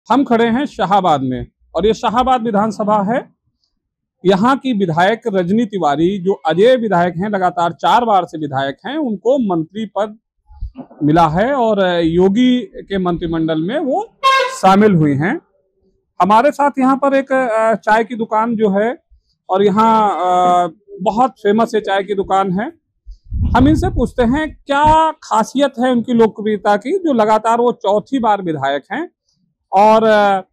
हम खड़े हैं शाहाबाद में और ये शाहाबाद विधानसभा है। यहाँ की विधायक रजनी तिवारी जो अजय विधायक हैं, लगातार 4 बार से विधायक हैं, उनको मंत्री पद मिला है और योगी के मंत्रिमंडल में वो शामिल हुई हैं। हमारे साथ यहाँ पर एक चाय की दुकान जो है और यहाँ बहुत फेमस है चाय की दुकान है। हम इनसे पूछते हैं क्या खासियत है उनकी लोकप्रियता की, जो लगातार वो 4थी बार विधायक हैं और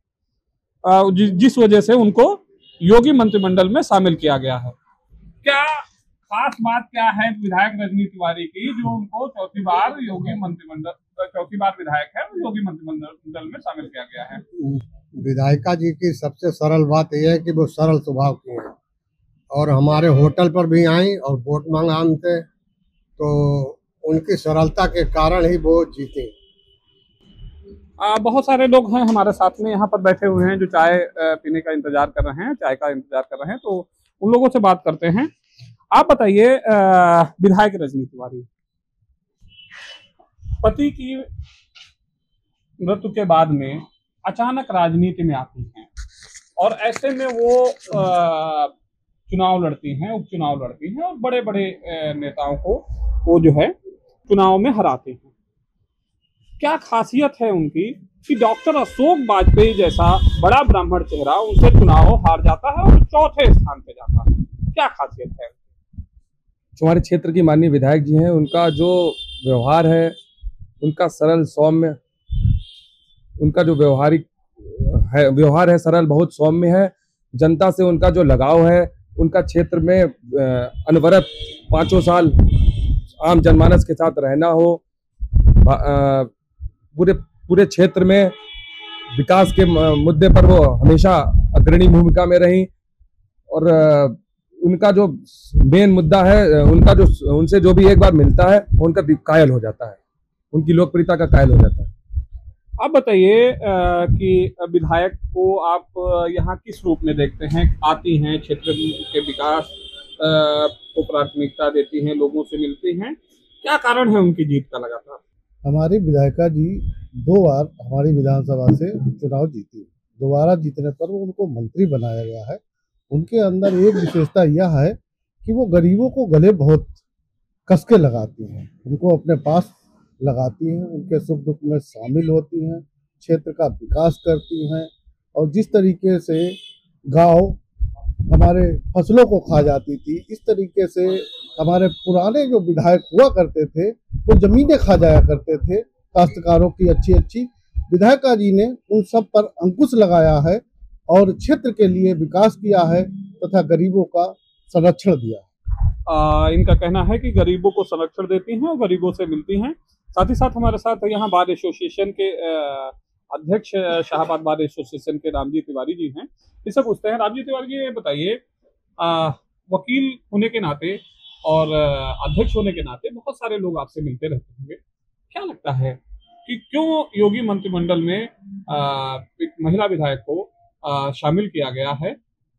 जिस वजह से उनको योगी मंत्रिमंडल में शामिल किया गया है। क्या खास बात क्या है विधायक रजनी तिवारी की जो उनको 4थी बार विधायक है योगी मंत्रिमंडल में शामिल किया गया है? विधायिका जी की सबसे सरल बात यह है कि वो सरल स्वभाव की है और हमारे होटल पर भी आई और वोट मांगा हमसे, तो उनकी सरलता के कारण ही वो जीते। बहुत सारे लोग हैं हमारे साथ में यहाँ पर बैठे हुए हैं जो चाय पीने का इंतजार कर रहे हैं, चाय का इंतजार कर रहे हैं, तो उन लोगों से बात करते हैं। आप बताइए, विधायक रजनी तिवारी पति की मृत्यु के बाद में अचानक राजनीति में आती हैं और ऐसे में वो चुनाव लड़ती हैं, उपचुनाव लड़ती हैं और बड़े बड़े नेताओं को वो जो है चुनाव में हराते हैं। क्या खासियत है उनकी कि डॉक्टर अशोक वाजपेयी जैसा बड़ा ब्राह्मण चेहरा उनसे चुनाव हार जाता है और 4थे स्थान पे जाता है? क्या खासियत है? हमारे क्षेत्र की माननीय विधायक जी हैं, उनका जो व्यवहार है, उनका सरल सौम्य, उनका जो व्यवहार है सरल, बहुत सौम्य है। जनता से उनका जो लगाव है, उनका क्षेत्र में अनवरत 5 साल आम जनमानस के साथ रहना हो, पूरे क्षेत्र में विकास के मुद्दे पर वो हमेशा अग्रणी भूमिका में रही और उनका जो मेन मुद्दा है, उनका जो उनसे जो भी एक बार मिलता है उनका कायल हो जाता है, उनकी लोकप्रियता का कायल हो जाता है। आप बताइए कि विधायक को आप यहाँ किस रूप में देखते हैं? आती हैं, क्षेत्र के विकास को प्राथमिकता देती हैं, लोगों से मिलती हैं, क्या कारण है उनकी जीत का? लगातार हमारी विधायिका जी 2 बार हमारी विधानसभा से चुनाव जीती, दोबारा जीतने पर वो उनको मंत्री बनाया गया है। उनके अंदर एक विशेषता यह है कि वो गरीबों को गले बहुत कस के लगाती हैं, उनको अपने पास लगाती हैं, उनके सुख दुख में शामिल होती हैं, क्षेत्र का विकास करती हैं और जिस तरीके से गांव हमारे फसलों को खा जाती थी, इस तरीके से हमारे पुराने जो विधायक हुआ करते थे वो जमीनें खा जाया करते थे काश्तकारों की अच्छी। विधायिका जी ने उन सब पर अंकुश लगाया है और क्षेत्र के लिए विकास किया है तथा गरीबों का संरक्षण दिया। इनका कहना है कि गरीबों को संरक्षण देती हैं और गरीबों से मिलती हैं। साथ ही साथ हमारे साथ यहाँ बार एसोसिएशन के अध्यक्ष, शाहाबाद बार एसोसिएशन के रामजी तिवारी जी हैं। इसे पूछते हैं, रामजी तिवारी जी, ये बताइए, वकील होने के नाते और अध्यक्ष होने के नाते बहुत सारे लोग आपसे मिलते रहते होंगे, क्या लगता है कि क्यों योगी मंत्रिमंडल में एक महिला विधायक को शामिल किया गया है?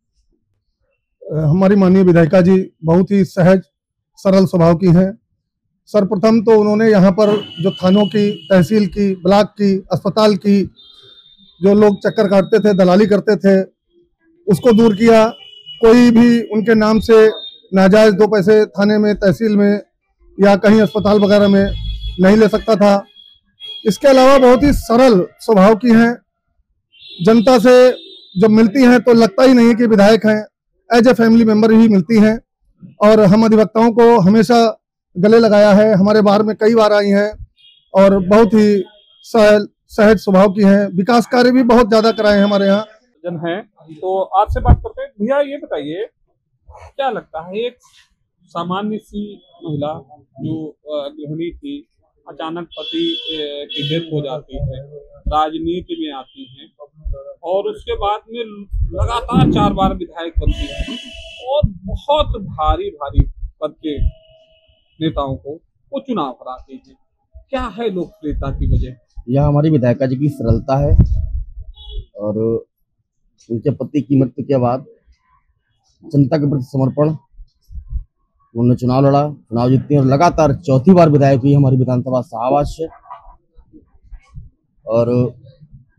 हमारी माननीय विधायिका जी बहुत ही सहज सरल स्वभाव की हैं। सर्वप्रथम तो उन्होंने यहाँ पर जो थानों की, तहसील की, ब्लॉक की, अस्पताल की जो लोग चक्कर काटते थे, दलाली करते थे, उसको दूर किया। कोई भी उनके नाम से नाजायज 2 पैसे थाने में, तहसील में या कहीं अस्पताल वगैरह में नहीं ले सकता था। इसके अलावा बहुत ही सरल स्वभाव की हैं, जनता से जब मिलती हैं तो लगता ही नहीं कि विधायक हैं, एज ए फैमिली मेंबर ही मिलती हैं और हम अधिवक्ताओं को हमेशा गले लगाया है। हमारे बार में कई बार आई हैं और बहुत ही सहज स्वभाव की हैं। विकास कार्य भी बहुत ज्यादा कराए हैं हमारे यहाँ। जन है तो आपसे बात करते हैं। भैया ये बताइए, क्या लगता है एक सामान्य सी महिला जो गृहिणी थी, अचानक पति की डेथ हो जाती है, राजनीति में आती हैं और उसके बाद में लगातार 4 बार विधायक बनती है और बहुत भारी पद के नेताओं को वो चुनाव हराते हैं, क्या है लोकप्रियता की वजह? यह हमारी विधायिका जी की सरलता है और उनके पति की मृत्यु के बाद जनता के प्रति समर्पण, उन्होंने चुनाव लड़ा, चुनाव जीती और लगातार 4थी बार विधायक हुई हमारी विधानसभा शाहाबाद से। और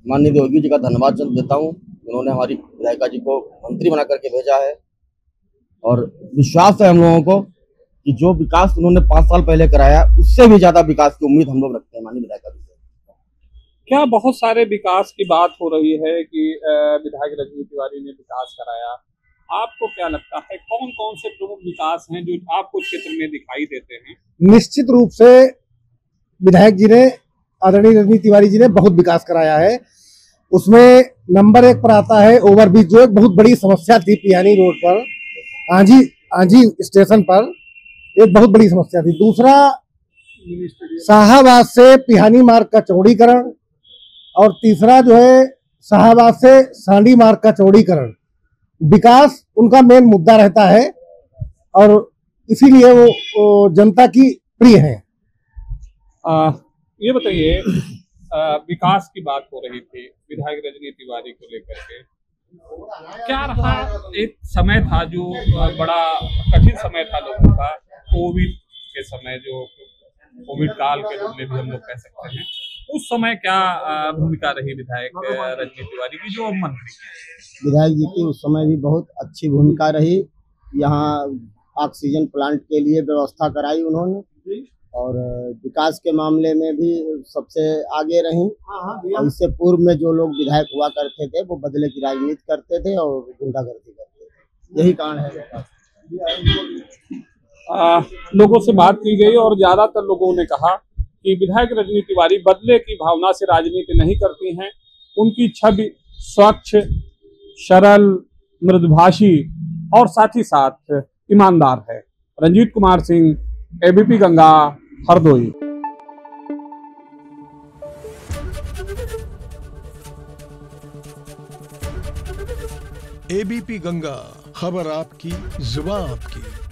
माननीय योगी जी का धन्यवाद देता हूँ। उन्होंने हमारी विधायिका जी को मंत्री बना करके भेजा है और विश्वास है हम लोगों को कि जो विकास उन्होंने 5 साल पहले कराया उससे भी ज्यादा विकास की उम्मीद हम लोग रखते हैं माननीय विधायिका जी से। क्या बहुत सारे विकास की बात हो रही है कि विधायक रजनी तिवारी ने विकास कराया, आपको क्या लगता है कौन कौन से प्रमुख विकास हैं जो आपको क्षेत्र में दिखाई देते हैं? निश्चित रूप से विधायक जी ने, आदरणीय रजनी तिवारी जी ने बहुत विकास कराया है। उसमें नंबर 1 पर आता है ओवरब्रिज, जो एक बहुत बड़ी समस्या थी पियानी रोड पर, आंजी स्टेशन पर एक बहुत बड़ी समस्या थी। दूसरा, शाहाबाद से पिहानी मार्ग का चौड़ीकरण, और तीसरा जो है शाहाबाद से सांडी मार्ग का चौड़ीकरण। विकास उनका मेन मुद्दा रहता है और इसीलिए वो जनता की प्रिय है। ये बताइए, विकास की बात हो रही थी विधायक रजनी तिवारी को लेकर के, क्या रहा? एक समय था जो बड़ा कठिन समय था लोगों का, कोविड के समय, जो कोविड काल के रूप में भी हम लोग कह सकते हैं। उस समय क्या भूमिका रही विधायक रजनी तिवारी की जो मंत्री हैं? विधायक जी की उस समय भी बहुत अच्छी भूमिका रही। यहाँ ऑक्सीजन प्लांट के लिए व्यवस्था कराई उन्होंने और विकास के मामले में भी सबसे आगे रही। इससे पूर्व में जो लोग विधायक हुआ करते थे वो बदले की राजनीति करते थे और गुंडागर्दी करते थे, यही कारण है। लोगों से बात की गई और ज्यादातर लोगों ने कहा कि विधायक रजनी तिवारी बदले की भावना से राजनीति नहीं करती हैं। उनकी छवि स्वच्छ, सरल, मृदुभाषी और साथ ही साथ ईमानदार है। रंजीत कुमार सिंह, एबीपी गंगा, हरदोई। एबीपी गंगा, खबर आपकी, जुबान आपकी।